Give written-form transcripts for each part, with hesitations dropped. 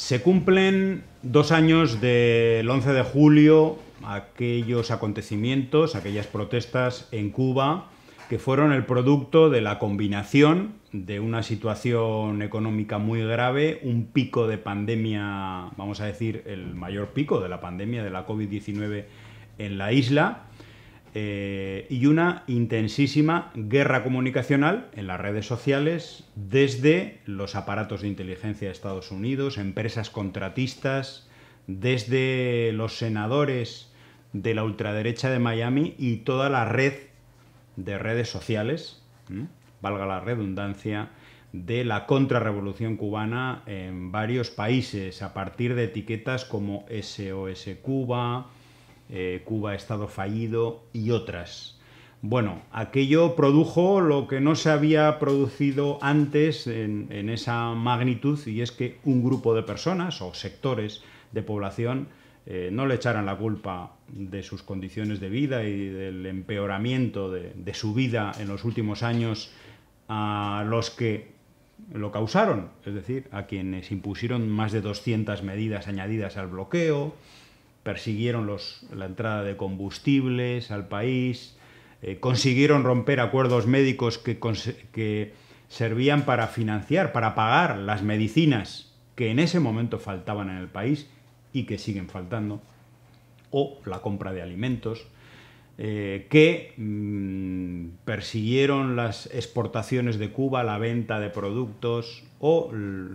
Se cumplen 2 años del 11 de julio, aquellos acontecimientos, aquellas protestas en Cuba, que fueron el producto de la combinación de una situación económica muy grave, un pico de pandemia, vamos a decir, el mayor pico de la pandemia de la COVID-19 en la isla, y una intensísima guerra comunicacional en las redes sociales desde los aparatos de inteligencia de Estados Unidos, empresas contratistas, desde los senadores de la ultraderecha de Miami y toda la red de redes sociales, valga la redundancia, de la contrarrevolución cubana en varios países, a partir de etiquetas como SOS Cuba, Cuba Estado fallido y otras. Bueno, aquello produjo lo que no se había producido antes en esa magnitud, y es que un grupo de personas o sectores de población no le echaran la culpa de sus condiciones de vida y del empeoramiento de su vida en los últimos años a los que lo causaron, es decir, a quienes impusieron más de 200 medidas añadidas al bloqueo, persiguieron la entrada de combustibles al país, consiguieron romper acuerdos médicos que servían para financiar, para pagar las medicinas que en ese momento faltaban en el país y que siguen faltando, o la compra de alimentos, que persiguieron las exportaciones de Cuba, la venta de productos, o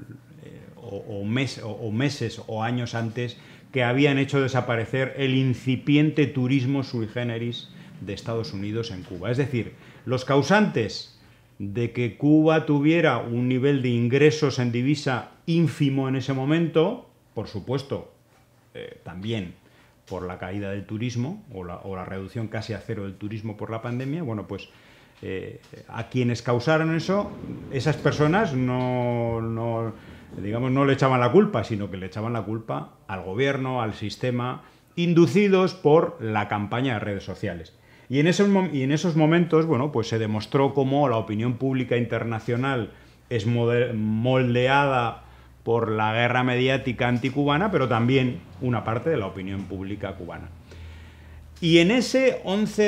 meses o años antes, que habían hecho desaparecer el incipiente turismo sui generis de Estados Unidos en Cuba. Es decir, los causantes de que Cuba tuviera un nivel de ingresos en divisa ínfimo en ese momento, por supuesto, también por la caída del turismo o la reducción casi a cero del turismo por la pandemia, bueno, pues a quienes causaron eso, esas personas no le echaban la culpa, sino que le echaban la culpa al gobierno, al sistema, inducidos por la campaña de redes sociales. Y en esos momentos, bueno, pues se demostró cómo la opinión pública internacional es moldeada por la guerra mediática anticubana, pero también una parte de la opinión pública cubana. Y en ese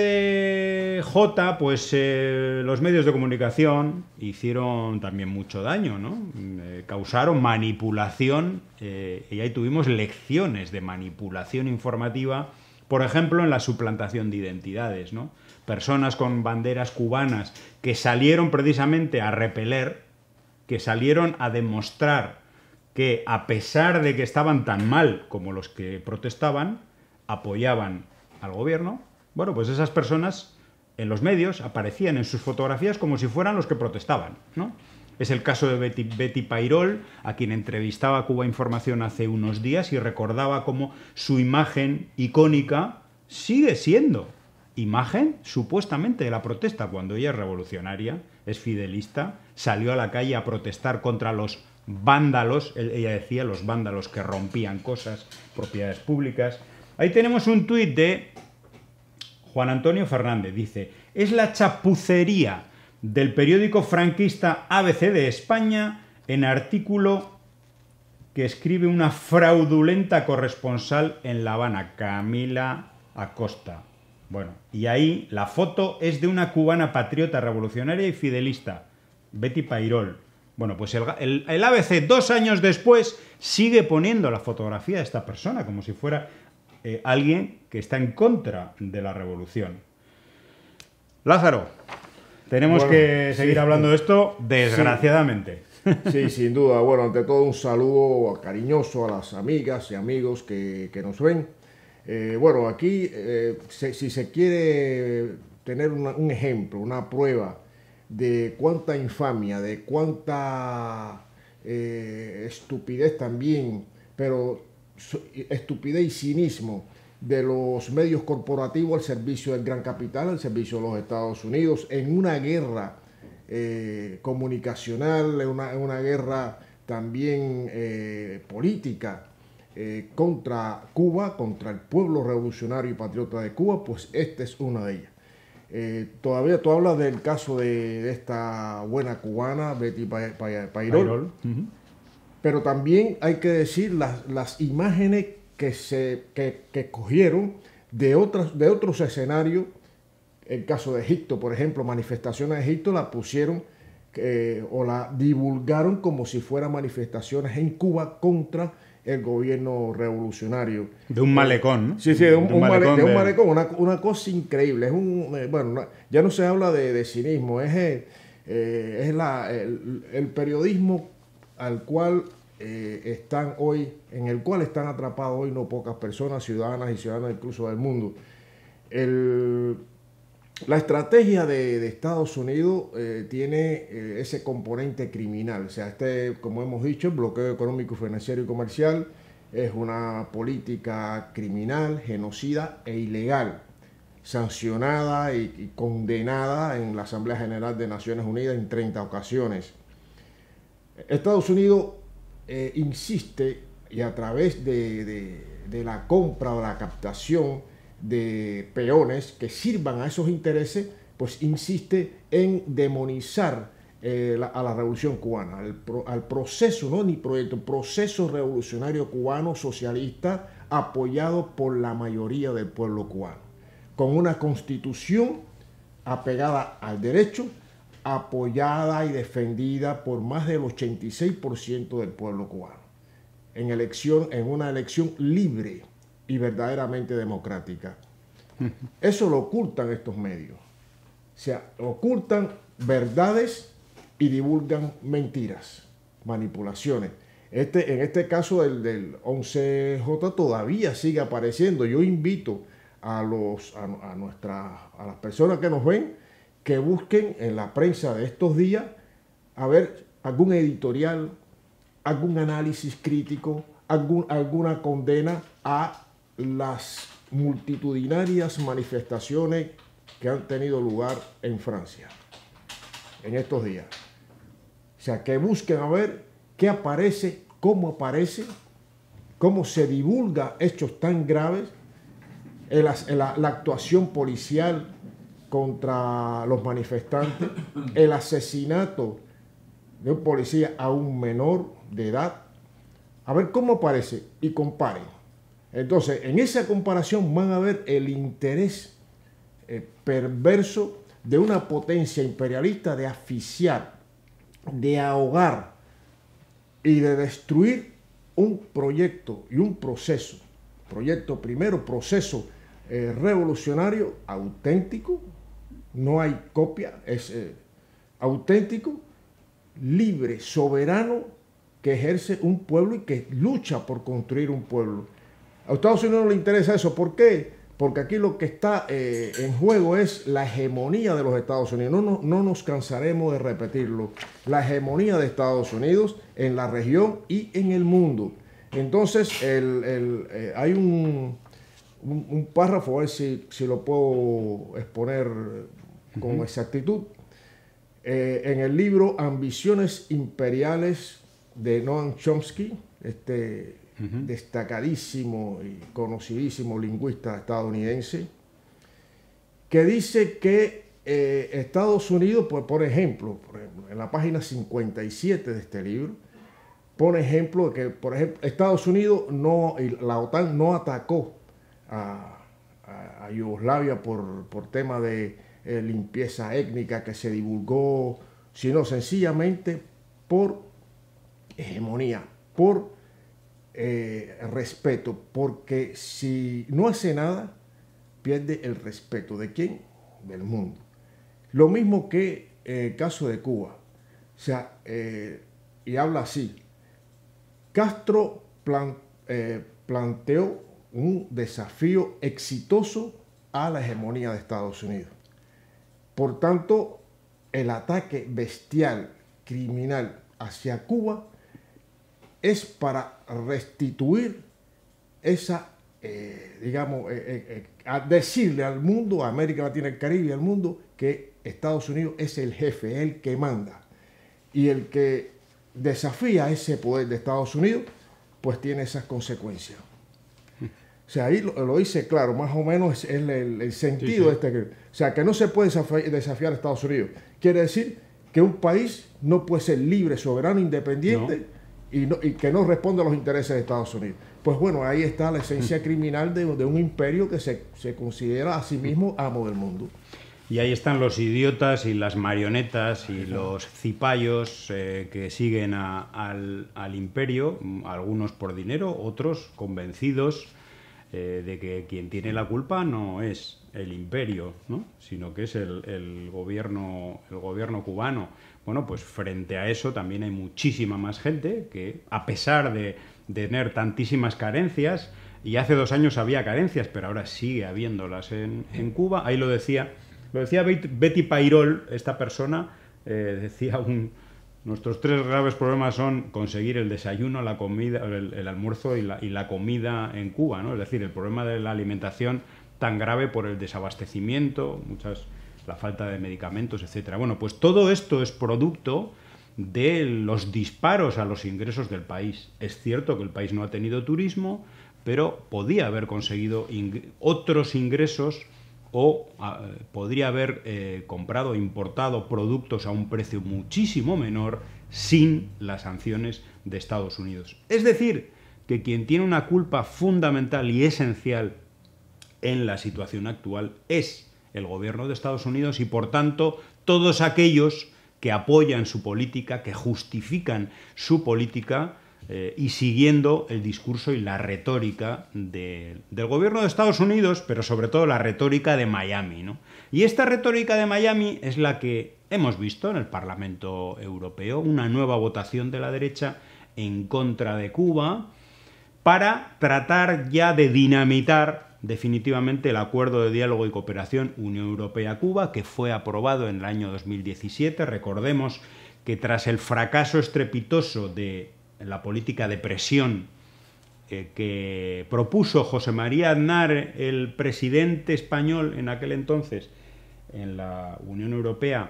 11J, pues los medios de comunicación hicieron también mucho daño, ¿no? Causaron manipulación, y ahí tuvimos lecciones de manipulación informativa, por ejemplo, en la suplantación de identidades, ¿no? Personas con banderas cubanas que salieron precisamente a repeler, que salieron a demostrar que, a pesar de que estaban tan mal como los que protestaban, apoyaban al gobierno. Bueno, pues esas personas en los medios aparecían en sus fotografías como si fueran los que protestaban, ¿no? Es el caso de Betty Pairol, a quien entrevistaba Cuba Información hace unos días y recordaba cómo su imagen icónica sigue siendo imagen supuestamente de la protesta, cuando ella es revolucionaria, es fidelista, salió a la calle a protestar contra los vándalos, ella decía, los vándalos que rompían cosas, propiedades públicas. Ahí tenemos un tuit de Juan Antonio Fernández, dice: es la chapucería del periódico franquista ABC de España en artículo que escribe una fraudulenta corresponsal en La Habana, Camila Acosta. Bueno, y ahí la foto es de una cubana patriota revolucionaria y fidelista, Betty Pairol. Bueno, pues el ABC, 2 años después, sigue poniendo la fotografía de esta persona como si fuera alguien que está en contra de la revolución. Lázaro, tenemos que seguir hablando de esto, desgraciadamente. Sí, sin duda. Bueno, ante todo, un saludo cariñoso a las amigas y amigos que nos ven. Bueno, aquí, si se quiere tener un ejemplo, una prueba de cuánta infamia, de cuánta estupidez también, pero estupidez y cinismo de los medios corporativos al servicio del gran capital, al servicio de los Estados Unidos, en una guerra comunicacional, en una guerra también política contra Cuba, contra el pueblo revolucionario y patriota de Cuba, pues esta es una de ellas. Todavía tú hablas del caso de esta buena cubana, Betty Pairol. pero también hay que decir las imágenes que cogieron de otros escenarios. El caso de Egipto, por ejemplo, manifestaciones de Egipto la pusieron o la divulgaron como si fueran manifestaciones en Cuba contra el gobierno revolucionario. De un malecón, ¿no? Sí, de un malecón, una cosa increíble. Bueno, ya no se habla de cinismo, es el periodismo al cual en el cual están atrapados hoy no pocas personas, ciudadanas y ciudadanos incluso del mundo. La estrategia de Estados Unidos tiene ese componente criminal. O sea, como hemos dicho, el bloqueo económico, financiero y comercial es una política criminal, genocida e ilegal, sancionada y condenada en la Asamblea General de Naciones Unidas en 30 ocasiones. Estados Unidos insiste, y a través de la compra o la captación de peones que sirvan a esos intereses, pues insiste en demonizar a la revolución cubana, al proceso, no ni proyecto, proceso revolucionario cubano socialista apoyado por la mayoría del pueblo cubano, con una constitución apegada al derecho, apoyada y defendida por más del 86% del pueblo cubano, en una elección libre y verdaderamente democrática. Eso lo ocultan estos medios. O sea, ocultan verdades y divulgan mentiras, manipulaciones. En este caso del 11J todavía sigue apareciendo. Yo invito a las personas que nos ven que busquen en la prensa de estos días a ver algún editorial, algún análisis crítico, alguna condena a las multitudinarias manifestaciones que han tenido lugar en Francia en estos días. O sea, que busquen a ver qué aparece, cómo se divulga hechos tan graves, la actuación policial contra los manifestantes, el asesinato de un policía a un menor de edad. A ver cómo aparece y comparen. Entonces, en esa comparación van a ver el interés perverso de una potencia imperialista de asfixiar, de ahogar y de destruir un proyecto y un proceso. Proceso revolucionario auténtico, no hay copia, es auténtico, libre, soberano, que ejerce un pueblo y que lucha por construir un pueblo. A Estados Unidos no le interesa eso. ¿Por qué? Porque aquí lo que está en juego es la hegemonía de los Estados Unidos. No nos cansaremos de repetirlo. La hegemonía de Estados Unidos en la región y en el mundo. Entonces, hay un párrafo, a ver si lo puedo exponer con exactitud. En el libro Ambiciones Imperiales de Noam Chomsky, destacadísimo y conocidísimo lingüista estadounidense, que dice que Estados Unidos, pues, por ejemplo, en la página 57 de este libro, pone ejemplo de que, por ejemplo, Estados Unidos y la OTAN no atacó a Yugoslavia por tema de limpieza étnica que se divulgó, sino sencillamente por hegemonía, por respeto, porque si no hace nada, pierde el respeto. ¿De quién? Del mundo. Lo mismo que el caso de Cuba. O sea, y habla así: Castro planteó un desafío exitoso a la hegemonía de Estados Unidos. Por tanto, el ataque bestial, criminal hacia Cuba es para restituir esa, a decirle al mundo, a América Latina, el Caribe y al mundo, que Estados Unidos es el jefe, el que manda. Y el que desafía ese poder de Estados Unidos, pues tiene esas consecuencias. O sea, ahí lo dice claro, más o menos es el sentido de este. O sea, que no se puede desafiar a Estados Unidos. Quiere decir que un país no puede ser libre, soberano, independiente, y que no responde a los intereses de Estados Unidos. Pues bueno, ahí está la esencia criminal de un imperio que se considera a sí mismo amo del mundo. Y ahí están los idiotas y las marionetas y los cipayos que siguen al imperio, algunos por dinero, otros convencidos de que quien tiene la culpa no es el imperio, ¿no? Sino que es el gobierno cubano. Bueno, pues frente a eso también hay muchísima más gente que, a pesar de tener tantísimas carencias, y hace 2 años había carencias, pero ahora sigue habiéndolas en Cuba. Ahí lo decía Betty Pairol, esta persona, decía nuestros 3 graves problemas son conseguir el desayuno, la comida, el almuerzo y la comida en Cuba, ¿no? Es decir, el problema de la alimentación tan grave por el desabastecimiento, la falta de medicamentos, etcétera. Bueno, pues todo esto es producto de los disparos a los ingresos del país. Es cierto que el país no ha tenido turismo, pero podía haber conseguido otros ingresos o podría haber comprado, importado productos a un precio muchísimo menor sin las sanciones de Estados Unidos. Es decir, que quien tiene una culpa fundamental y esencial en la situación actual es el gobierno de Estados Unidos y, por tanto, todos aquellos que apoyan su política, que justifican su política y siguiendo el discurso y la retórica del gobierno de Estados Unidos, pero sobre todo la retórica de Miami, ¿no? Y esta retórica de Miami es la que hemos visto en el Parlamento Europeo, una nueva votación de la derecha en contra de Cuba para tratar ya de dinamitar definitivamente el acuerdo de diálogo y cooperación Unión Europea-Cuba, que fue aprobado en el año 2017. Recordemos que tras el fracaso estrepitoso de la política de presión que propuso José María Aznar, el presidente español en aquel entonces en la Unión Europea,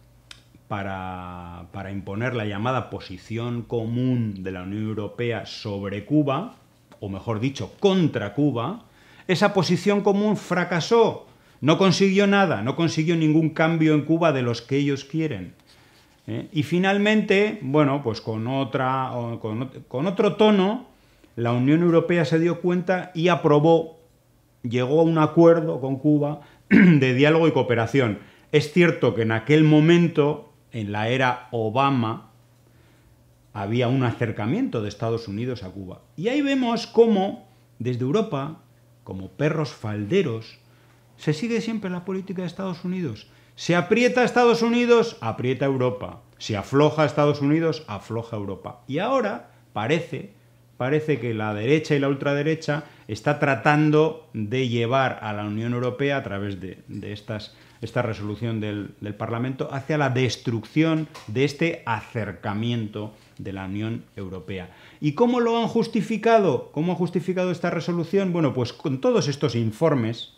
para imponer la llamada posición común de la Unión Europea sobre Cuba, o mejor dicho, contra Cuba, esa posición común fracasó, no consiguió nada, no consiguió ningún cambio en Cuba de los que ellos quieren. Y finalmente, bueno, pues con otro tono, la Unión Europea se dio cuenta y llegó a un acuerdo con Cuba de diálogo y cooperación. Es cierto que en aquel momento, en la era Obama, había un acercamiento de Estados Unidos a Cuba. Y ahí vemos cómo, desde Europa, como perros falderos, se sigue siempre la política de Estados Unidos. Se aprieta a Estados Unidos, aprieta a Europa. Se afloja a Estados Unidos, afloja a Europa. Y ahora parece que la derecha y la ultraderecha está tratando de llevar a la Unión Europea, a través de esta resolución del Parlamento, hacia la destrucción de este acercamiento de la Unión Europea. ¿Y cómo lo han justificado? ¿Cómo ha justificado esta resolución? Bueno, pues con todos estos informes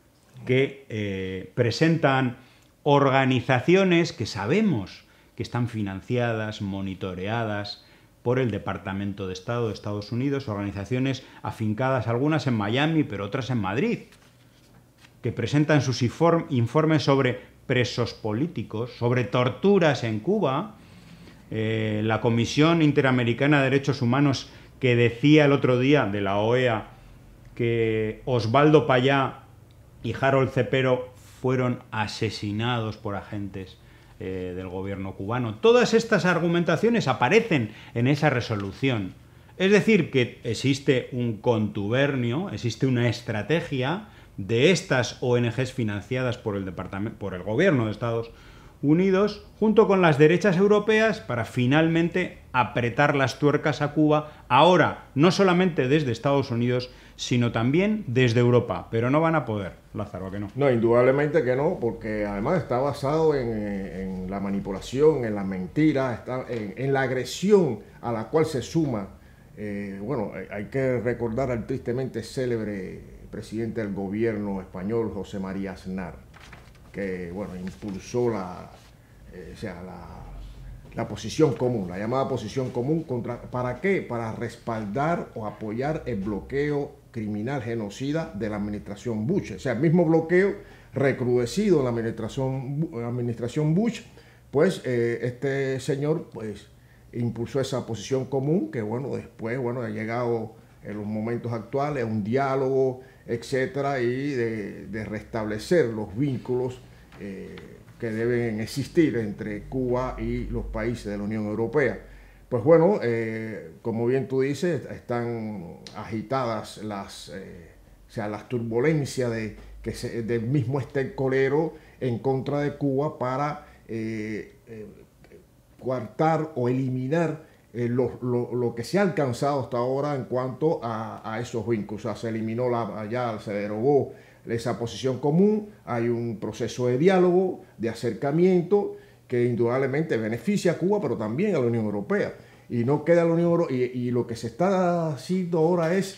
que presentan organizaciones que sabemos que están financiadas, monitoreadas por el Departamento de Estado de Estados Unidos, organizaciones afincadas algunas en Miami, pero otras en Madrid, que presentan sus informes sobre presos políticos, sobre torturas en Cuba. La Comisión Interamericana de Derechos Humanos, que decía el otro día, de la OEA, que Osvaldo Payá y Harold Cepero fueron asesinados por agentes del gobierno cubano. Todas estas argumentaciones aparecen en esa resolución. Es decir, que existe un contubernio, existe una estrategia de estas ONGs financiadas por el gobierno de Estados Unidos, junto con las derechas europeas, para finalmente apretar las tuercas a Cuba, ahora no solamente desde Estados Unidos, sino también desde Europa. Pero no van a poder, Lázaro, ¿a que no? No, indudablemente que no, porque además está basado en la manipulación, en la mentira, en la agresión a la cual se suma. Bueno, hay que recordar al tristemente célebre presidente del gobierno español, José María Aznar, que bueno, impulsó la posición común, la llamada posición común. ¿Para qué? Para respaldar o apoyar el bloqueo criminal genocida de la administración Bush. O sea, el mismo bloqueo recrudecido en la administración Bush, pues este señor pues impulsó esa posición común que, bueno, después, bueno, ha llegado en los momentos actuales a un diálogo, etcétera, y de restablecer los vínculos que deben existir entre Cuba y los países de la Unión Europea. Pues bueno, como bien tú dices, están agitadas las turbulencias del mismo estercolero en contra de Cuba para coartar o eliminar lo que se ha alcanzado hasta ahora en cuanto a esos vínculos. O sea, se eliminó se derogó esa posición común, hay un proceso de diálogo, de acercamiento, que indudablemente beneficia a Cuba, pero también a la Unión Europea. Y no queda la Unión Europea, y lo que se está haciendo ahora es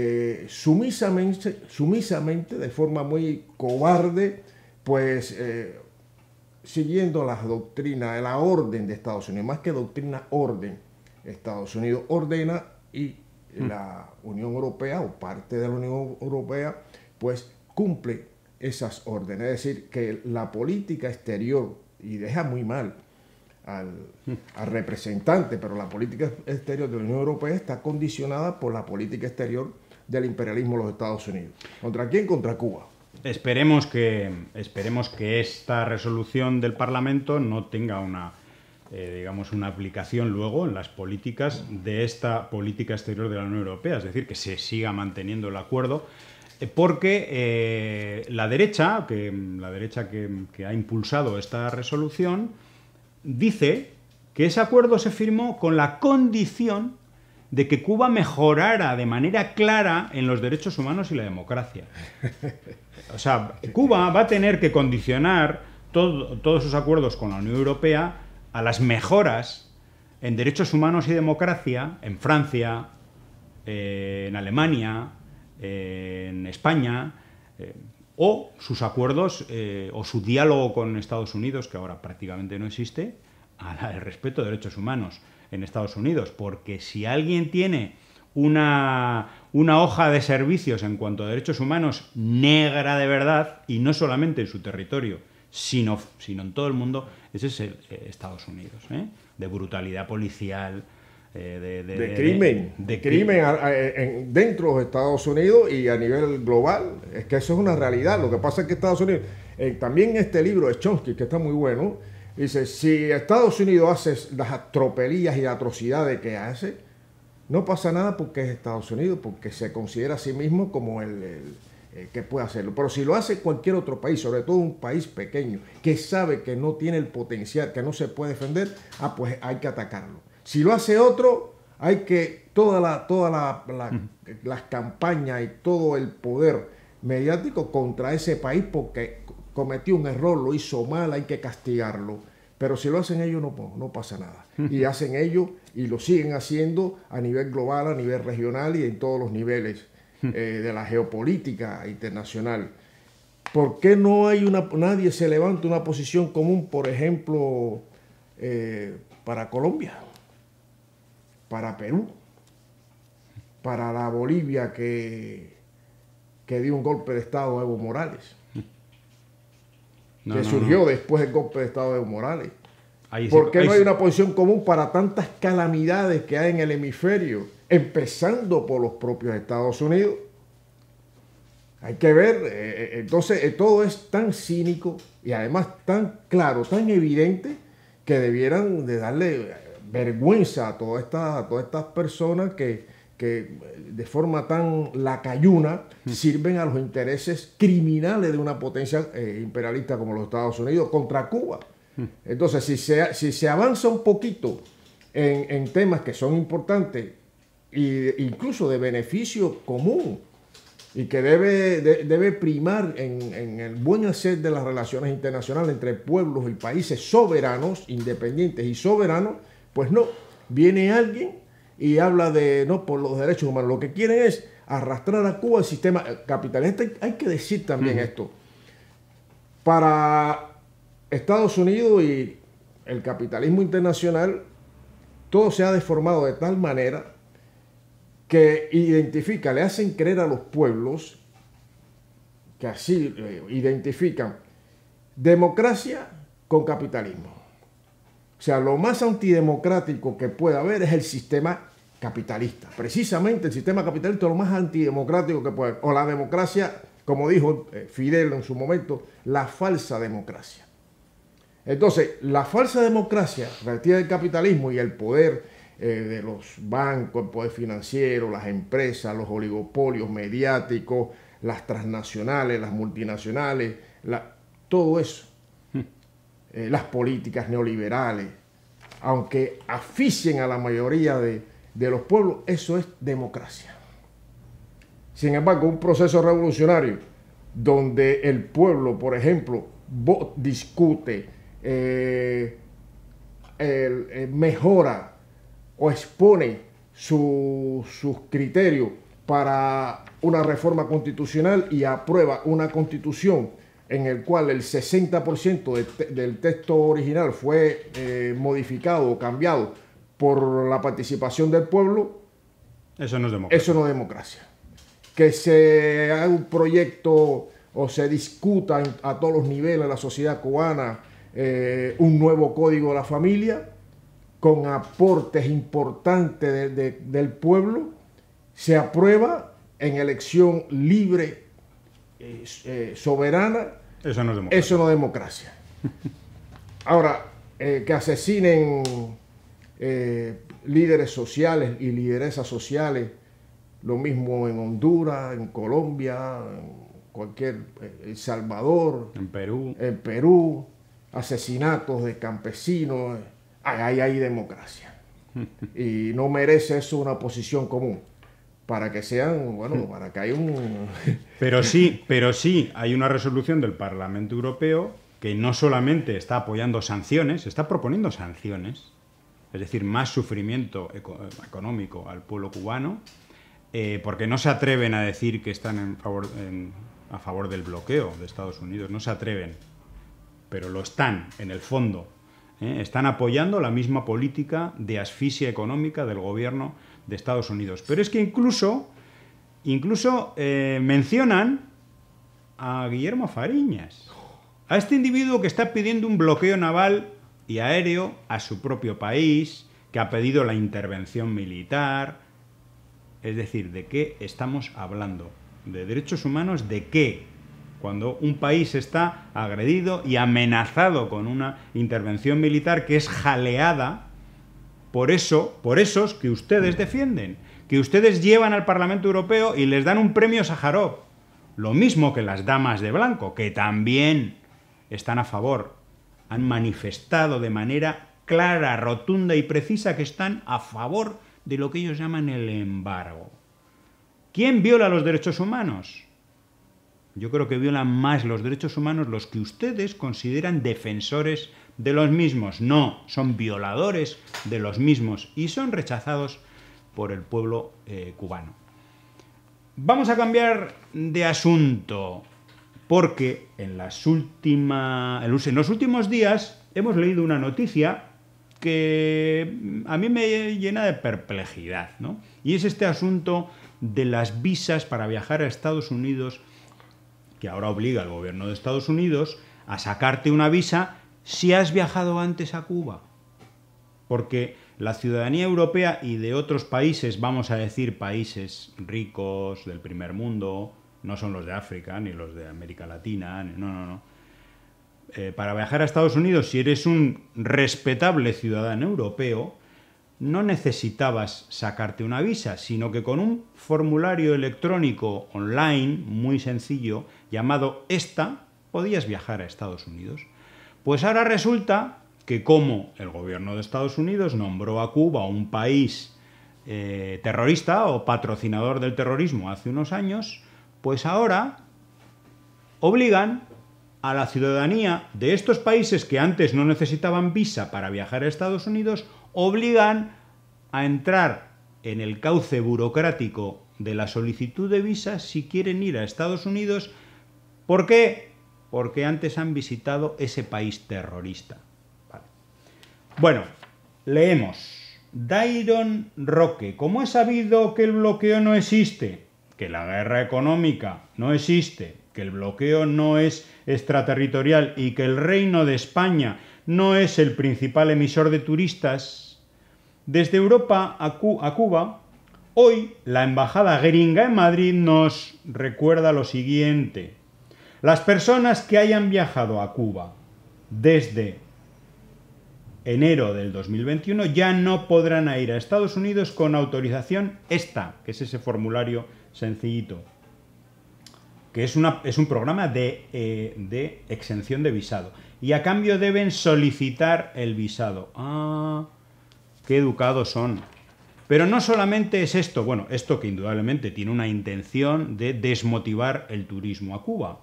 sumisamente, de forma muy cobarde, pues siguiendo las doctrinas de la orden de Estados Unidos, más que doctrina, orden. Estados Unidos ordena y la Unión Europea o parte de la Unión Europea pues cumple esas órdenes. Es decir, que la política exterior, y deja muy mal al representante, pero la política exterior de la Unión Europea está condicionada por la política exterior del imperialismo de los Estados Unidos. ¿Contra quién? Contra Cuba. Esperemos que esta resolución del Parlamento no tenga una aplicación luego en las políticas de esta política exterior de la Unión Europea, es decir, que se siga manteniendo el acuerdo, porque la derecha que ha impulsado esta resolución dice que ese acuerdo se firmó con la condición de que Cuba mejorara de manera clara en los derechos humanos y la democracia. O sea, Cuba va a tener que condicionar todos sus acuerdos con la Unión Europea a las mejoras en derechos humanos y democracia en Francia, en Alemania, en España, o sus acuerdos o su diálogo con Estados Unidos, que ahora prácticamente no existe, al respeto de derechos humanos en Estados Unidos. Porque si alguien tiene una hoja de servicios en cuanto a derechos humanos negra de verdad, y no solamente en su territorio, sino en todo el mundo, ese es Estados Unidos, de brutalidad policial, de crimen dentro de los Estados Unidos y a nivel global. Es que eso es una realidad. Lo que pasa es que Estados Unidos, también en este libro de Chomsky, que está muy bueno, dice, si Estados Unidos hace las tropelías y atrocidades que hace, no pasa nada porque es Estados Unidos, porque se considera a sí mismo como el que puede hacerlo. Pero si lo hace cualquier otro país, sobre todo un país pequeño, que sabe que no tiene el potencial, que no se puede defender, pues hay que atacarlo. Si lo hace otro, hay que las campañas y todo el poder mediático contra ese país porque cometió un error, lo hizo mal, hay que castigarlo. Pero si lo hacen ellos no pasa nada. Y hacen ellos y lo siguen haciendo a nivel global, a nivel regional y en todos los niveles de la geopolítica internacional. ¿Por qué no hay nadie se levanta una posición común, por ejemplo, para Colombia, para Perú, para la Bolivia que dio un golpe de Estado a Evo Morales? Que surgió después del golpe de Estado de Evo Morales. ¿Por qué no hay una posición común para tantas calamidades que hay en el hemisferio, empezando por los propios Estados Unidos? Hay que ver, entonces todo es tan cínico y además tan claro, tan evidente, que debieran de darle vergüenza a todas estas personas que de forma tan lacayuna sirven a los intereses criminales de una potencia imperialista como los Estados Unidos contra Cuba. Entonces, si se avanza un poquito en temas que son importantes e incluso de beneficio común y que debe primar en el buen hacer de las relaciones internacionales entre pueblos y países soberanos, independientes y soberanos, pues no, viene alguien y habla no por los derechos humanos. Lo que quieren es arrastrar a Cuba al sistema capitalista. Hay que decir también esto. Para Estados Unidos y el capitalismo internacional, todo se ha deformado de tal manera que le hacen creer a los pueblos que así identifican democracia con capitalismo. O O sea, lo más antidemocrático que puede haber es el sistema capitalista. Precisamente el sistema capitalista es lo más antidemocrático que puede haber. O la democracia, como dijo Fidel en su momento, la falsa democracia. Entonces, la falsa democracia revestida del capitalismo y el poder de los bancos, el poder financiero, las empresas, los oligopolios mediáticos, las transnacionales, las multinacionales, todo eso, las políticas neoliberales, aunque asfixien a la mayoría de los pueblos, eso es democracia. Sin embargo, un proceso revolucionario donde el pueblo, por ejemplo, discute, mejora o expone sus criterios para una reforma constitucional y aprueba una constitución en el cual el 60% del texto original fue modificado o cambiado por la participación del pueblo, eso no es democracia. Eso no es democracia. Que se haga un proyecto o se discuta a todos los niveles de la sociedad cubana un nuevo código de la familia con aportes importantes del pueblo, se aprueba en elección libre, soberana. Eso no es democracia. Eso no es democracia. Ahora, que asesinen líderes sociales y lideresas sociales, lo mismo en Honduras, en Colombia, en El Salvador, en Perú, asesinatos de campesinos, ahí hay democracia. Y no merece eso una posición común. Para que sean, bueno, para que haya un... Pero sí, hay una resolución del Parlamento Europeo que no solamente está apoyando sanciones, está proponiendo sanciones, es decir, más sufrimiento económico al pueblo cubano, porque no se atreven a decir que están a favor del bloqueo de Estados Unidos, no se atreven, pero lo están, en el fondo. Están apoyando la misma política de asfixia económica del gobierno de Estados Unidos. Pero es que incluso mencionan a Guillermo Fariñas, a este individuo que está pidiendo un bloqueo naval y aéreo a su propio país, que ha pedido la intervención militar. Es decir, ¿de qué estamos hablando? ¿De derechos humanos? ¿De qué? Cuando un país está agredido y amenazado con una intervención militar que es jaleada por esos que ustedes defienden, que ustedes llevan al Parlamento Europeo y les dan un premio Sájarov. Lo mismo que las damas de blanco, que también están a favor. Han manifestado de manera clara, rotunda y precisa que están a favor de lo que ellos llaman el embargo. ¿Quién viola los derechos humanos? Yo creo que violan más los derechos humanos los que ustedes consideran defensores de los mismos. No, son violadores de los mismos y son rechazados por el pueblo cubano. Vamos a cambiar de asunto porque en los últimos días hemos leído una noticia que a mí me llena de perplejidad, ¿no? Y es este asunto de las visas para viajar a Estados Unidos, que ahora obliga al gobierno de Estados Unidos a sacarte una visa si has viajado antes a Cuba. Porque la ciudadanía europea y de otros países, vamos a decir países ricos del primer mundo, no son los de África ni los de América Latina, no. Para viajar a Estados Unidos, si eres un respetable ciudadano europeo, no necesitabas sacarte una visa, sino que con un formulario electrónico online muy sencillo llamado ESTA podías viajar a Estados Unidos. Pues ahora resulta que como el gobierno de Estados Unidos nombró a Cuba un país terrorista o patrocinador del terrorismo hace unos años, pues ahora obligan a la ciudadanía de estos países que antes no necesitaban visa para viajar a Estados Unidos, obligan a entrar en el cauce burocrático de la solicitud de visa si quieren ir a Estados Unidos. ¿Por qué? Porque antes han visitado ese país terrorista. Vale. Bueno, leemos. Dairon Roque. ¿Cómo he sabido que el bloqueo no existe? Que la guerra económica no existe, que el bloqueo no es extraterritorial y que el Reino de España no es el principal emisor de turistas, desde Europa a Cuba, hoy la embajada gringa en Madrid nos recuerda lo siguiente: las personas que hayan viajado a Cuba desde enero del 2021 ya no podrán ir a Estados Unidos con autorización esta, que es ese formulario sencillito, que es un programa de exención de visado. Y a cambio deben solicitar el visado. ¡Ah! ¡Qué educados son! Pero no solamente es esto, bueno, esto que indudablemente tiene una intención de desmotivar el turismo a Cuba.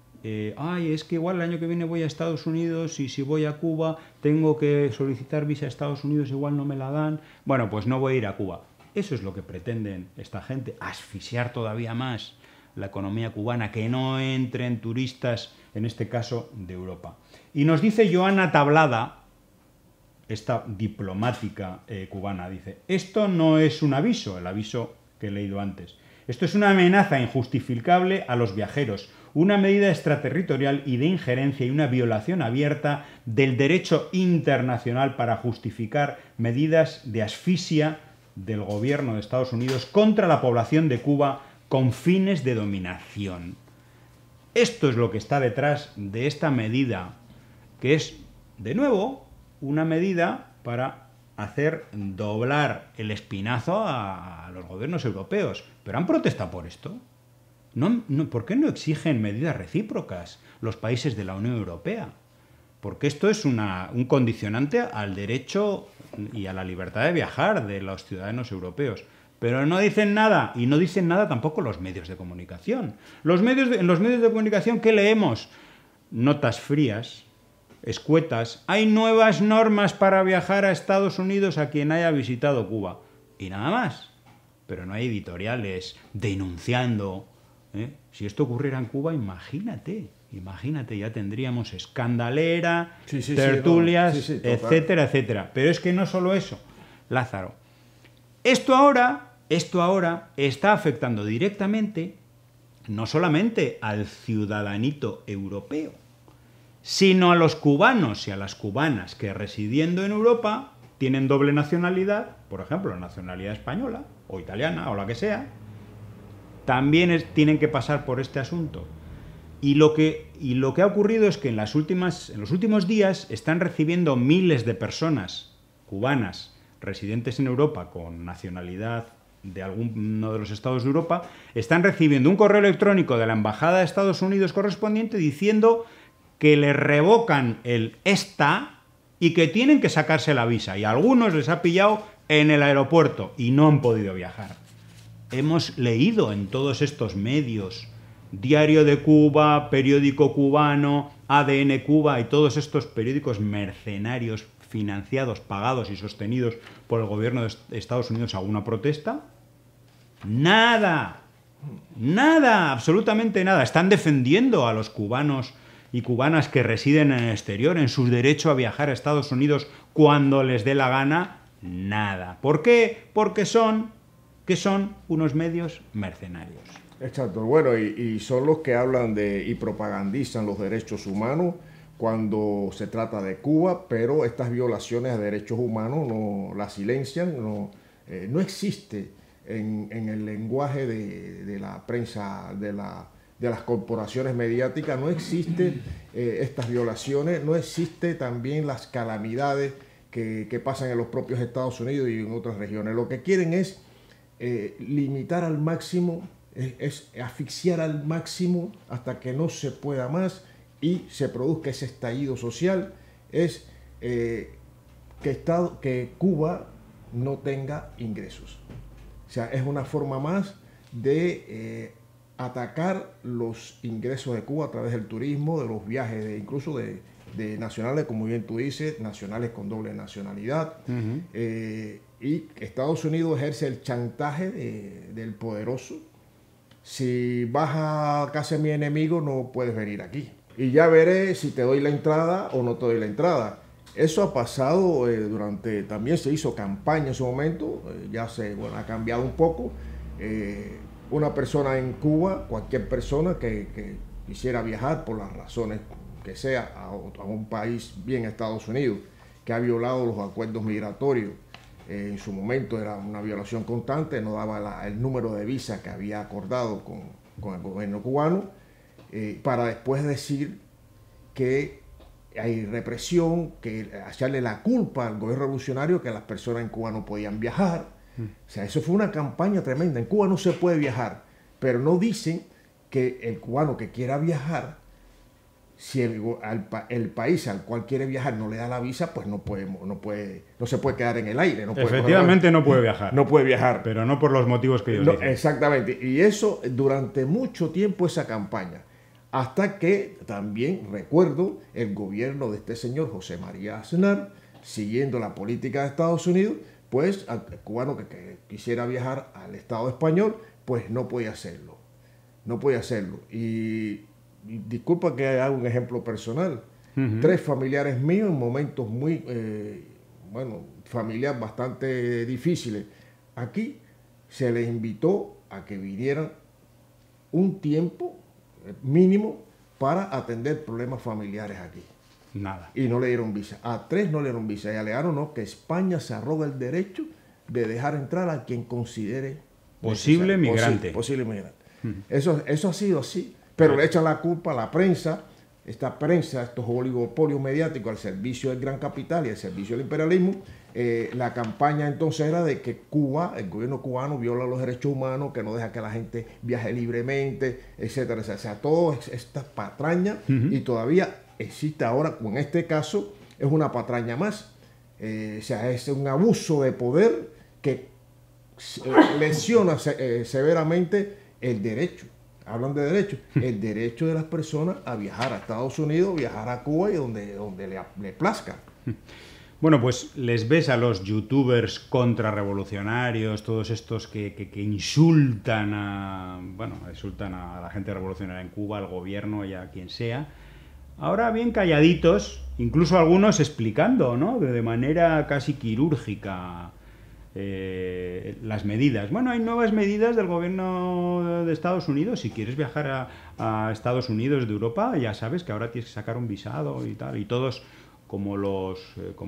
Es que igual el año que viene voy a Estados Unidos y si voy a Cuba tengo que solicitar visa a Estados Unidos, igual no me la dan. Bueno, pues no voy a ir a Cuba. Eso es lo que pretenden esta gente, asfixiar todavía más la economía cubana, que no entren turistas, en este caso de Europa. Y nos dice Joana Tablada, esta diplomática cubana, dice: esto no es un aviso, el aviso que he leído antes. Esto es una amenaza injustificable a los viajeros, una medida extraterritorial y de injerencia y una violación abierta del derecho internacional para justificar medidas de asfixia del gobierno de Estados Unidos contra la población de Cuba con fines de dominación. Esto es lo que está detrás de esta medida, que es, de nuevo, una medida para hacer doblar el espinazo a los gobiernos europeos. ¿Pero han protestado por esto? ¿Por qué no exigen medidas recíprocas los países de la Unión Europea? Porque esto es un condicionante al derecho y a la libertad de viajar de los ciudadanos europeos. Pero no dicen nada, y no dicen nada tampoco los medios de comunicación. En los medios de comunicación, ¿qué leemos? Notas frías, escuetas. Hay nuevas normas para viajar a Estados Unidos a quien haya visitado Cuba. Y nada más. Pero no hay editoriales denunciando. Si esto ocurriera en Cuba, imagínate, ya tendríamos escandalera, tertulias, etcétera, etcétera. Pero es que no solo eso, Lázaro. Esto ahora está afectando directamente no solamente al ciudadanito europeo, sino a los cubanos y a las cubanas que, residiendo en Europa, tienen doble nacionalidad, por ejemplo, nacionalidad española o italiana o la que sea, también tienen que pasar por este asunto. Y lo que ha ocurrido es que en los últimos días están recibiendo miles de personas cubanas residentes en Europa con nacionalidad de alguno de los estados de Europa, están recibiendo un correo electrónico de la embajada de Estados Unidos correspondiente diciendo que les revocan el ESTA y que tienen que sacarse la visa. Y a algunos les ha pillado en el aeropuerto y no han podido viajar. Hemos leído en todos estos medios, Diario de Cuba, Periódico Cubano, ADN Cuba y todos estos periódicos mercenarios financiados, pagados y sostenidos por el gobierno de Estados Unidos, ¿alguna protesta? Nada, absolutamente nada. Están defendiendo a los cubanos y cubanas que residen en el exterior en su derecho a viajar a Estados Unidos cuando les dé la gana. Nada. ¿Por qué? Porque son unos medios mercenarios. Exacto. Bueno, y son los que hablan y propagandizan los derechos humanos cuando se trata de Cuba, pero estas violaciones a derechos humanos no las silencian, no existe en el lenguaje de la prensa, de las corporaciones mediáticas, no existe estas violaciones, no existe también las calamidades que pasan en los propios Estados Unidos y en otras regiones. Lo que quieren es limitar al máximo, es asfixiar al máximo hasta que no se pueda más y se produzca ese estallido social, es que Cuba no tenga ingresos. O sea, es una forma más de atacar los ingresos de Cuba a través del turismo, de los viajes, incluso de nacionales, como bien tú dices, nacionales con doble nacionalidad. Y Estados Unidos ejerce el chantaje del poderoso. Si vas a casa de mi enemigo, no puedes venir aquí. Y ya veré si te doy la entrada o no te doy la entrada. Eso ha pasado también se hizo campaña en su momento, ha cambiado un poco. Una persona en Cuba, cualquier persona que quisiera viajar por las razones que sea, a un país, bien Estados Unidos, que ha violado los acuerdos migratorios. En su momento era una violación constante, no daba el número de visas que había acordado con el gobierno cubano, para después decir que hay represión, que echarle la culpa al gobierno revolucionario que las personas en Cuba no podían viajar. O sea, eso fue una campaña tremenda. En Cuba no se puede viajar, pero no dicen que el cubano que quiera viajar, si el país al cual quiere viajar no le da la visa, pues no se puede quedar en el aire. Efectivamente no puede viajar. No puede viajar. Pero no por los motivos que ellos dicen. Exactamente. Y eso durante mucho tiempo, esa campaña. Hasta que también, recuerdo, el gobierno de este señor José María Aznar, siguiendo la política de Estados Unidos, pues al cubano que quisiera viajar al Estado español, pues no podía hacerlo. No podía hacerlo. Y disculpa que haga un ejemplo personal. 3 familiares míos en momentos muy, familiares bastante difíciles. Aquí se les invitó a que vinieran un tiempo mínimo para atender problemas familiares aquí. Nada. Y no le dieron visa. A 3 no le dieron visa. Y alegaron no, que España se arroga el derecho de dejar entrar a quien considere posible migrante. Posible migrante. Eso ha sido así. Pero le echan la culpa a la prensa, estos oligopolios mediáticos al servicio del gran capital y al servicio del imperialismo. La campaña entonces era de que Cuba, el gobierno cubano, viola los derechos humanos, que no deja que la gente viaje libremente, etcétera, etcétera. O sea, todo esta patraña, y todavía existe ahora, como en este caso, es una patraña más. O sea, es un abuso de poder que lesiona severamente el derecho. Hablan de derecho, el derecho de las personas a viajar a Estados Unidos, viajar a Cuba y donde le plazca. Bueno, pues les ves a los youtubers contrarrevolucionarios, todos estos que insultan a la gente revolucionaria en Cuba, al gobierno y a quien sea. Ahora bien calladitos, incluso algunos explicando, ¿no?, de manera casi quirúrgica las medidas. Bueno, hay nuevas medidas del gobierno de Estados Unidos. Si quieres viajar a Estados Unidos de Europa, ya sabes que ahora tienes que sacar un visado y tal, y todos como los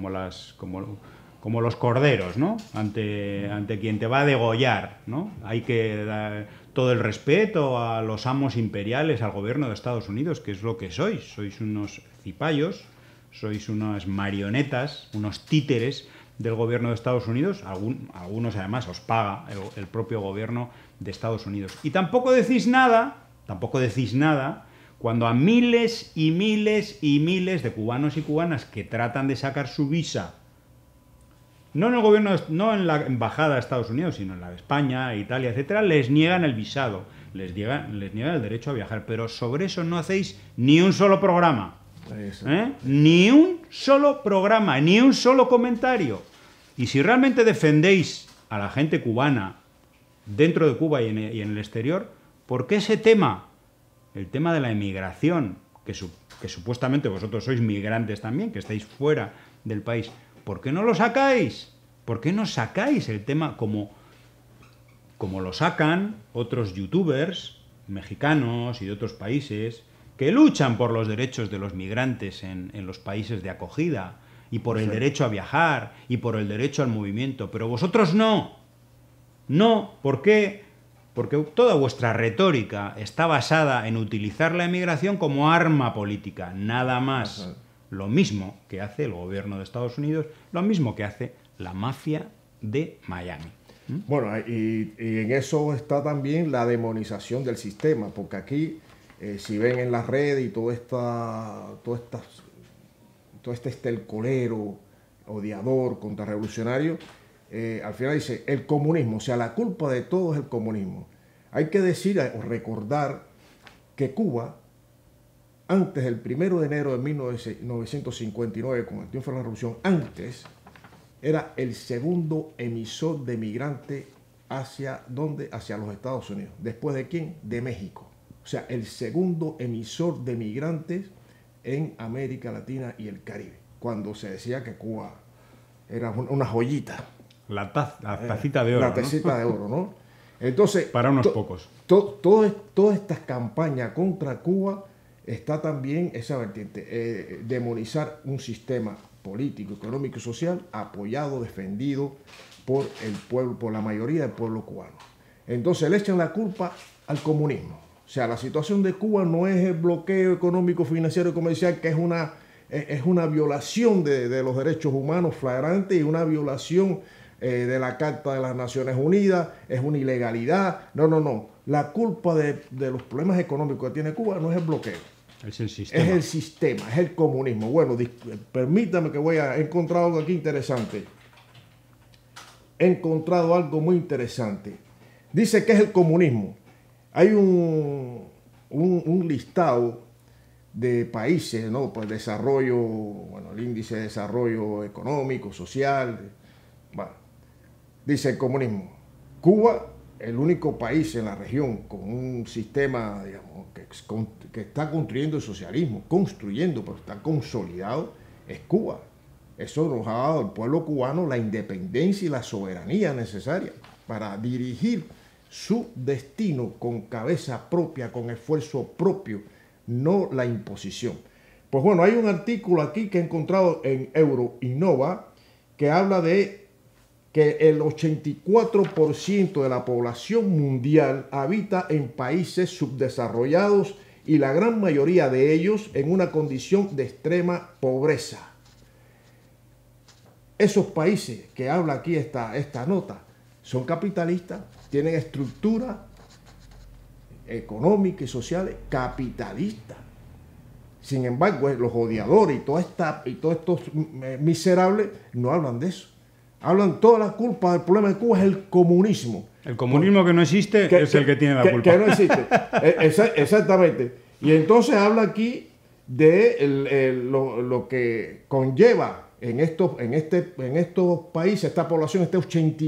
corderos, ¿no?, ante quien te va a degollar, ¿no? Hay que dar todo el respeto a los amos imperiales, al gobierno de Estados Unidos, que es lo que sois unos cipayos, sois unas marionetas, unos títeres del gobierno de Estados Unidos. Algunos además os paga el propio gobierno de Estados Unidos. Y tampoco decís nada cuando a miles y miles y miles de cubanos y cubanas que tratan de sacar su visa, no en la embajada de Estados Unidos, sino en la de España, Italia, etcétera, les niegan el visado, les niegan el derecho a viajar, pero sobre eso no hacéis ni un solo programa. Ni un solo programa, ni un solo comentario. Y si realmente defendéis a la gente cubana dentro de Cuba y en el exterior, ¿por qué ese tema, el tema de la emigración, que supuestamente vosotros sois migrantes también, que estáis fuera del país, ¿por qué no lo sacáis? ¿Por qué no sacáis el tema como lo sacan otros youtubers mexicanos y de otros países que luchan por los derechos de los migrantes en los países de acogida y por el derecho a viajar y por el derecho al movimiento? Pero vosotros no. No, ¿por qué? Porque toda vuestra retórica está basada en utilizar la emigración como arma política, nada más. Lo mismo que hace el gobierno de Estados Unidos, lo mismo que hace la mafia de Miami. Bueno, y en eso está también la demonización del sistema, porque aquí, si ven en las redes y todo este estelcolero, odiador, contrarrevolucionario, al final dice el comunismo, o sea, la culpa de todo es el comunismo. Hay que decir o recordar que Cuba, antes del 1 de enero de 1959, con el triunfo de la revolución, antes era el segundo emisor de migrantes hacia los Estados Unidos. ¿Después de quién? De México. O sea, el segundo emisor de migrantes en América Latina y el Caribe, cuando se decía que Cuba era una joyita. La tacita de oro. La tacita de oro, ¿no? Entonces, para unos pocos. Todas estas campañas contra Cuba está también esa vertiente, demonizar un sistema político, económico y social apoyado, defendido por el pueblo, por la mayoría del pueblo cubano. Entonces le echan la culpa al comunismo. O sea, la situación de Cuba no es el bloqueo económico, financiero y comercial, que es una violación de los derechos humanos flagrante y una violación de la Carta de las Naciones Unidas, es una ilegalidad. No, no, no. La culpa de los problemas económicos que tiene Cuba no es el bloqueo. Es el sistema. Es el sistema, es el comunismo. Bueno, permítame que he encontrado algo aquí interesante. He encontrado algo muy interesante. Dice que es el comunismo. Hay un listado de países, ¿no? Pues desarrollo, bueno, el índice de desarrollo económico, social. Bueno, dice el comunismo. Cuba, el único país en la región con un sistema, digamos, que está construyendo el socialismo, pero está consolidado, es Cuba. Eso nos ha dado al pueblo cubano la independencia y la soberanía necesaria para dirigir su destino con cabeza propia, con esfuerzo propio, no la imposición. Pues bueno, hay un artículo aquí que he encontrado en Euroinnova que habla de que el 84% de la población mundial habita en países subdesarrollados y la gran mayoría de ellos en una condición de extrema pobreza. Esos países que habla aquí esta nota son capitalistas, tienen estructura económica y sociales capitalistas. Sin embargo, los odiadores y todos estos miserables no hablan de eso. Hablan toda la culpa del problema de Cuba es el comunismo. El comunismo que no existe es el que tiene la culpa. Que no existe. Exactamente. Y entonces habla aquí de lo que conlleva en estos países, esta población, este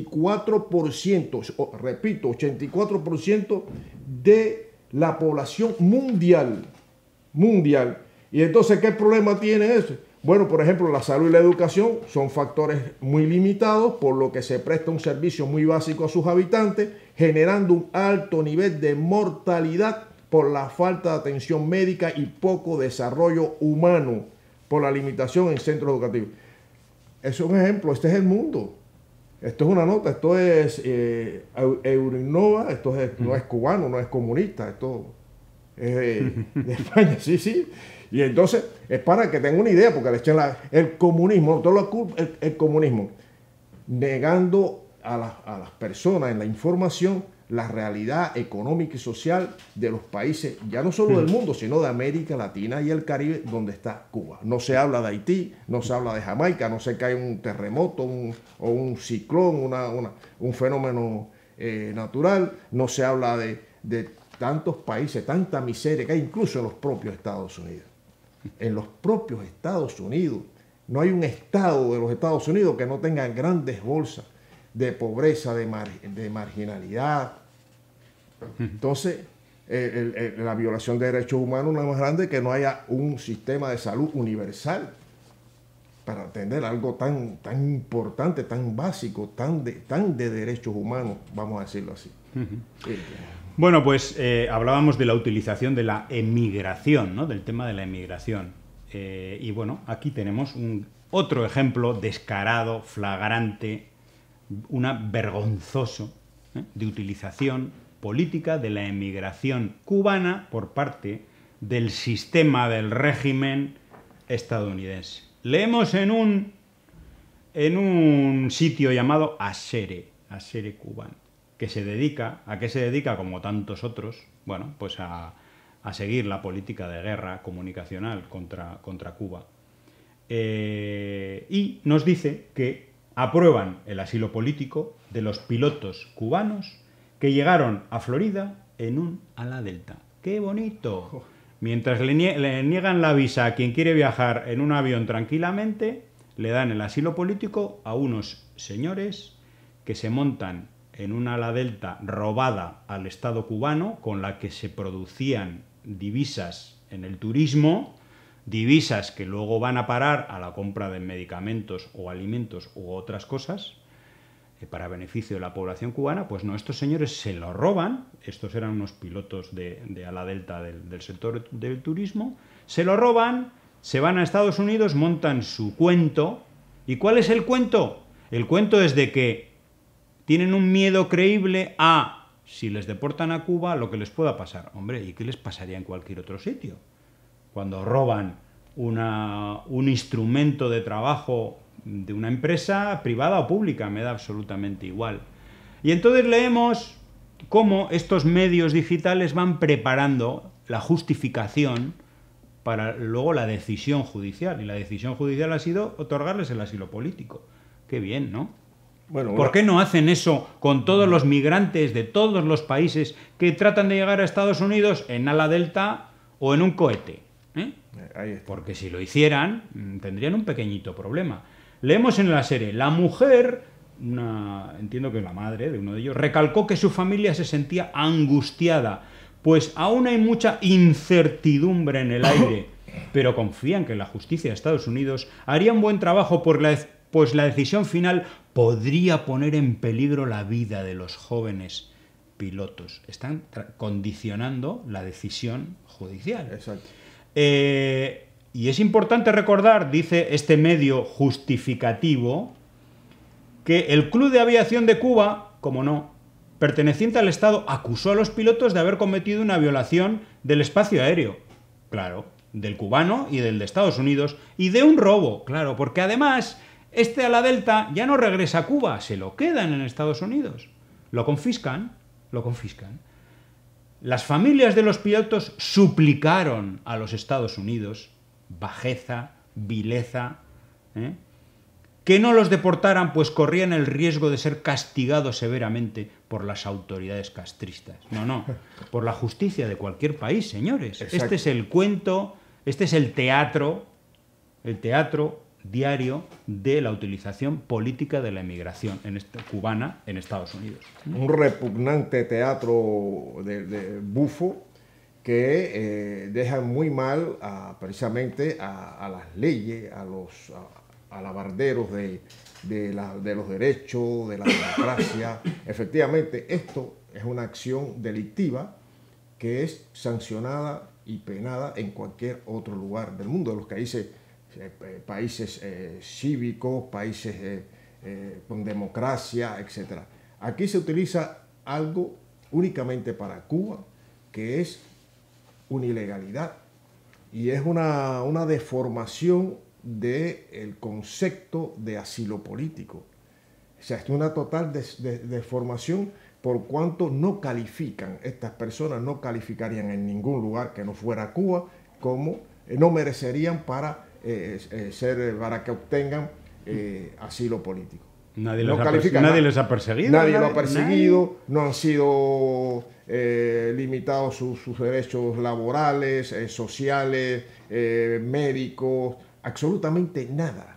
84%, repito, 84% de la población mundial. Y entonces, ¿qué problema tiene eso? Bueno, por ejemplo, la salud y la educación son factores muy limitados, por lo que se presta un servicio muy básico a sus habitantes, generando un alto nivel de mortalidad por la falta de atención médica y poco desarrollo humano por la limitación en centros educativos. Eso es un ejemplo, este es el mundo. Esto es una nota, esto es Euroinnova, no es cubano, no es comunista, esto es de España, sí. Y entonces, es para que tengan una idea, porque le echan el comunismo, el comunismo, negando a las personas en la información la realidad económica y social de los países, ya no solo del mundo, sino de América Latina y el Caribe, donde está Cuba. No se habla de Haití, no se habla de Jamaica, no se cae un terremoto o un ciclón, un fenómeno natural, no se habla de tantos países, tanta miseria que hay incluso en los propios Estados Unidos. En los propios Estados Unidos. No hay un estado de los Estados Unidos que no tenga grandes bolsas de pobreza, de marginalidad. Entonces, la violación de derechos humanos no es más grande que no haya un sistema de salud universal para atender algo tan importante, tan básico, tan de derechos humanos, vamos a decirlo así. Bueno, pues hablábamos de la utilización de la emigración, ¿no? Del tema de la emigración. Y bueno, aquí tenemos otro ejemplo descarado, flagrante, vergonzoso, de utilización política de la emigración cubana por parte del sistema del régimen estadounidense. Leemos en un sitio llamado Asere Cubano, que se dedica, ¿a qué se dedica? Como tantos otros, bueno, pues a seguir la política de guerra comunicacional contra Cuba. Y nos dice que aprueban el asilo político de los pilotos cubanos que llegaron a Florida en un ala delta. ¡Qué bonito! Mientras le niegan la visa a quien quiere viajar en un avión tranquilamente, le dan el asilo político a unos señores que se montan en una ala delta robada al Estado cubano, con la que se producían divisas en el turismo, divisas que luego van a parar a la compra de medicamentos o alimentos u otras cosas, para beneficio de la población cubana, pues no, estos señores se lo roban, estos eran unos pilotos de ala delta del sector del turismo, se lo roban, se van a Estados Unidos, montan su cuento. ¿Y cuál es el cuento? El cuento es de que tienen un miedo creíble a, si les deportan a Cuba, lo que les pueda pasar. Hombre, ¿y qué les pasaría en cualquier otro sitio? Cuando roban un instrumento de trabajo de una empresa privada o pública, me da absolutamente igual. Y entonces leemos cómo estos medios digitales van preparando la justificación para luego la decisión judicial. Y la decisión judicial ha sido otorgarles el asilo político. Qué bien, ¿no? Bueno, ¿Por qué no hacen eso con todos los migrantes de todos los países que tratan de llegar a Estados Unidos en ala delta o en un cohete? Ahí está. Porque si lo hicieran, tendrían un pequeñito problema. Leemos en la serie, la mujer, entiendo que es la madre de uno de ellos, recalcó que su familia se sentía angustiada, pues aún hay mucha incertidumbre en el aire, pero confían que la justicia de Estados Unidos haría un buen trabajo pues la decisión final podría poner en peligro la vida de los jóvenes pilotos. Están condicionando la decisión judicial. Exacto. Y es importante recordar, dice este medio justificativo, que el Club de Aviación de Cuba, como no, perteneciente al Estado, acusó a los pilotos de haber cometido una violación del espacio aéreo. Claro, del cubano y del de Estados Unidos, y de un robo, claro, porque además este ala delta ya no regresa a Cuba, se lo quedan en Estados Unidos. Lo confiscan. Las familias de los pilotos suplicaron a los Estados Unidos, bajeza, vileza, que no los deportaran, pues corrían el riesgo de ser castigados severamente por las autoridades castristas. No, por la justicia de cualquier país, señores. Exacto. Este es el cuento, este es el teatro diario de la utilización política de la emigración cubana en Estados Unidos. Un repugnante teatro de bufo que deja muy mal precisamente a las leyes, a los alabarderos de los derechos, de la democracia. Efectivamente, esto es una acción delictiva que es sancionada y penada en cualquier otro lugar del mundo, de los países cívicos, países con democracia, etc. Aquí se utiliza algo únicamente para Cuba, que es una ilegalidad y es una deformación del concepto de asilo político. O sea, es una total deformación por cuanto no califican, estas personas no calificarían en ningún lugar que no fuera Cuba, como no merecerían para que obtengan asilo político. Nadie les ha perseguido. Nadie lo ha perseguido, no han sido limitados sus derechos laborales, sociales, médicos, absolutamente nada.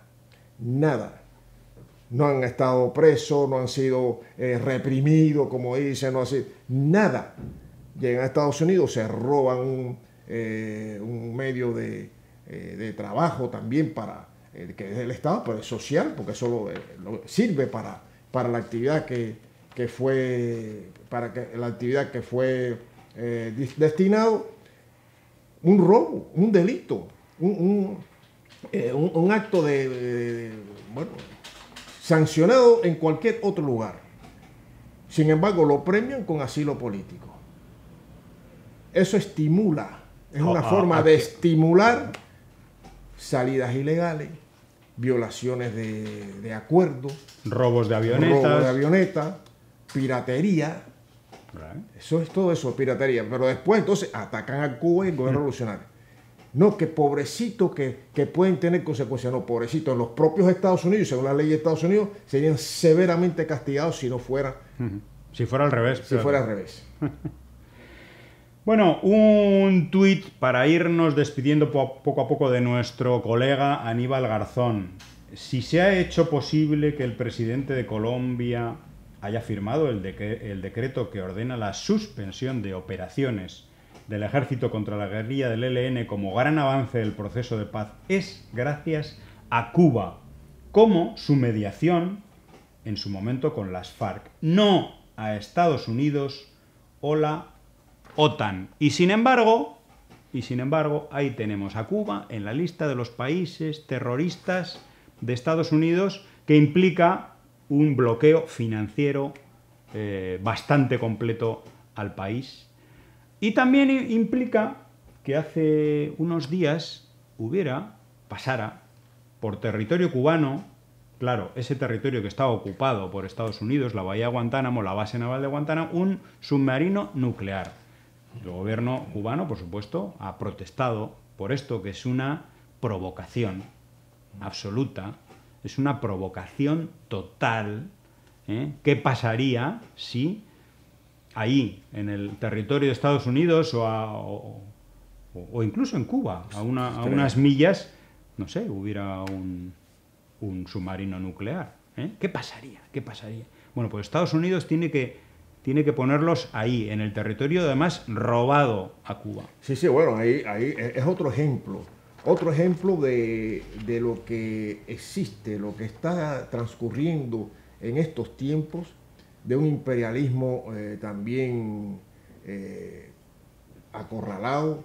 No han estado presos, no han sido reprimidos, como dicen, no han sido nada. Llegan a Estados Unidos, se roban un medio de trabajo también que es del Estado, pero es social, porque eso sirve para la actividad que fue destinado. Un robo, un delito, un acto sancionado en cualquier otro lugar. Sin embargo, lo premian con asilo político. Eso estimula, es una forma de estimular salidas ilegales, violaciones de acuerdos, robos de avionetas, piratería. Eso es todo eso, piratería. Pero después entonces atacan a Cuba y el gobierno revolucionario. No, que pobrecitos que pueden tener consecuencias. No, pobrecitos. Los propios Estados Unidos, según la ley de Estados Unidos, serían severamente castigados si no fuera... Si fuera al revés. Si fuera al revés. Bueno, un tuit para irnos despidiendo poco a poco de nuestro colega Aníbal Garzón. Si se ha hecho posible que el presidente de Colombia haya firmado el decreto que ordena la suspensión de operaciones del ejército contra la guerrilla del ELN como gran avance del proceso de paz, es gracias a Cuba, como su mediación en su momento con las FARC, no a Estados Unidos o la OTAN. Y sin embargo, ahí tenemos a Cuba en la lista de los países terroristas de Estados Unidos, que implica un bloqueo financiero bastante completo al país. Y también implica que hace unos días pasara por territorio cubano, claro, ese territorio que estaba ocupado por Estados Unidos, la bahía de Guantánamo, la base naval de Guantánamo, un submarino nuclear. El gobierno cubano, por supuesto, ha protestado por esto, que es una provocación absoluta, es una provocación total. ¿Qué pasaría si ahí, en el territorio de Estados Unidos o incluso en Cuba, a unas millas, no sé, hubiera un submarino nuclear? ¿Qué pasaría? ¿Qué pasaría? Bueno, pues Estados Unidos tiene que ponerlos ahí, en el territorio, además, robado a Cuba. Sí, bueno, ahí es otro ejemplo de lo que existe, lo que está transcurriendo en estos tiempos, de un imperialismo también acorralado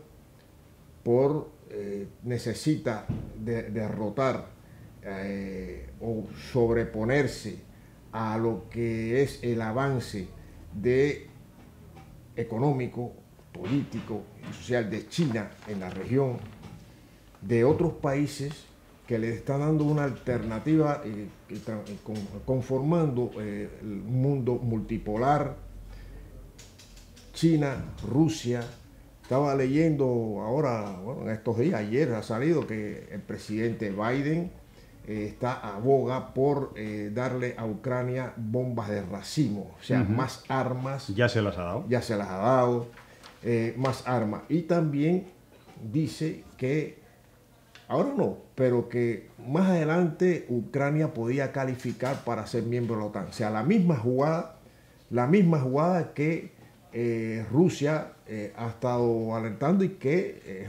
necesita derrotar o sobreponerse a lo que es el avance económico, político y social de China en la región, de otros países que le están dando una alternativa, conformando un mundo multipolar. China, Rusia. Estaba leyendo ahora, bueno, en estos días, ayer ha salido que el presidente Biden aboga por darle a Ucrania bombas de racimo, o sea, más armas. Ya se las ha dado. Ya se las ha dado, más armas. Y también dice que, ahora no, pero que más adelante Ucrania podía calificar para ser miembro de la OTAN. O sea, la misma jugada que Rusia ha estado alentando, y que es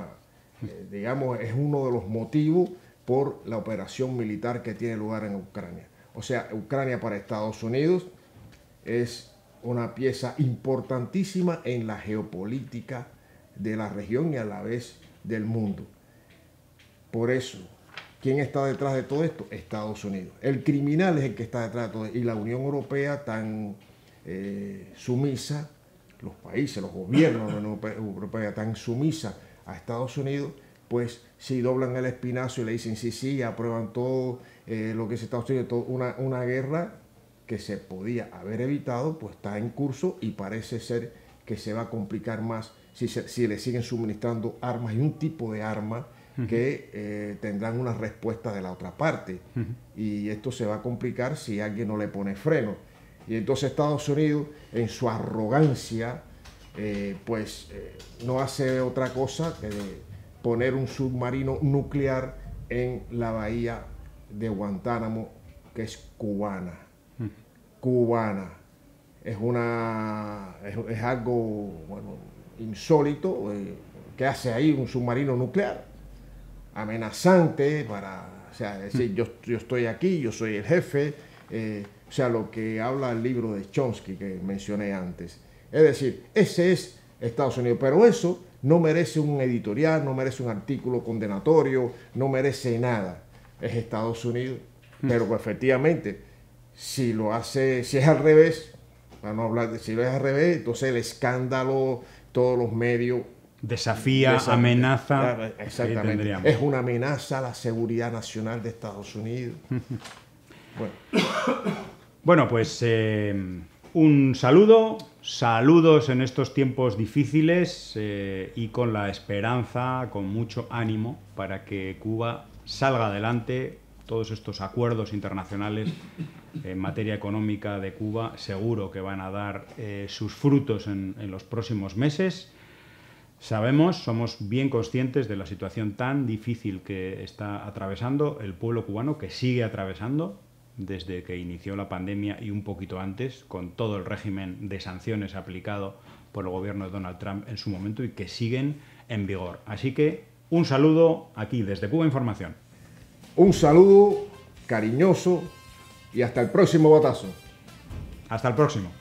es uno de los motivos por la operación militar que tiene lugar en Ucrania. O sea, Ucrania para Estados Unidos es una pieza importantísima en la geopolítica de la región y a la vez del mundo. Por eso, ¿quién está detrás de todo esto? Estados Unidos. El criminal es el que está detrás de todo esto. Y la Unión Europea, tan sumisa, los países, los gobiernos de la Unión Europea tan sumisa a Estados Unidos, pues si doblan el espinazo y le dicen sí, aprueban todo lo que es Estados Unidos, una guerra que se podía haber evitado, pues está en curso, y parece ser que se va a complicar más si le siguen suministrando armas, y un tipo de arma que tendrán una respuesta de la otra parte. Y esto se va a complicar si alguien no le pone freno. Y entonces Estados Unidos, en su arrogancia, no hace otra cosa que poner un submarino nuclear en la bahía de Guantánamo, que es cubana. Cubana. Es algo, bueno, insólito. ¿Qué hace ahí un submarino nuclear? Amenazante o sea, decir, yo estoy aquí, yo soy el jefe. O sea, lo que habla el libro de Chomsky que mencioné antes. Es decir, ese es Estados Unidos. Pero eso no merece un editorial, no merece un artículo condenatorio, no merece nada. Es Estados Unidos. Pero pues, efectivamente, si es al revés, para no hablar si lo es al revés, entonces el escándalo, todos los medios... Desafía, amenaza. Exactamente. Es una amenaza a la seguridad nacional de Estados Unidos. Bueno, pues un saludos en estos tiempos difíciles, y con la esperanza, con mucho ánimo, para que Cuba salga adelante. Todos estos acuerdos internacionales en materia económica de Cuba seguro que van a dar sus frutos en los próximos meses. Somos bien conscientes de la situación tan difícil que está atravesando el pueblo cubano, que sigue atravesando desde que inició la pandemia y un poquito antes, con todo el régimen de sanciones aplicado por el gobierno de Donald Trump en su momento, y que siguen en vigor. Así que un saludo aquí desde Cuba Información. Un saludo cariñoso y hasta el próximo batazo. Hasta el próximo.